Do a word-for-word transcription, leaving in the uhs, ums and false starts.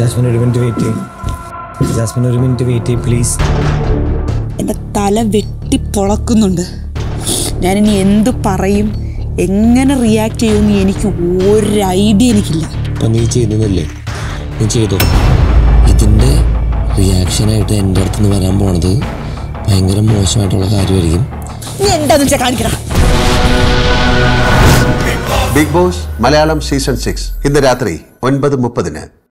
Jasmine, ഒരു minute wait ചെയ്യ്. Jasmine, ഒരു മിനിറ്റ് വെയിറ്റ് ചെയ്യ് പ്ലീസ്. എൻ്റെ തല വെട്ടി പൊളക്കുന്നുണ്ട്. ഞാനിനി എന്ത് പറയും, എങ്ങനെ റിയാക്ട് ചെയ്യുമെന്ന് എനിക്ക് ഒരു ഐഡിയ എനിക്കില്ല. അപ്പം നീ ചെയ്യുന്നതല്ലേ, നീ ചെയ്തോ. ഇതിൻ്റെ റിയാക്ഷനായിട്ട് എൻ്റെ അടുത്ത് നിന്ന് വരാൻ പോണത് ഭയങ്കര മോശമായിട്ടുള്ള കാര്യമായിരിക്കും. നീ എന്താന്ന് വെച്ചാൽ കാണിക്കടാ. Bigg Boss Malayalam season six ഇന്ന് രാത്രി ഒൻപത് മുപ്പതിന്.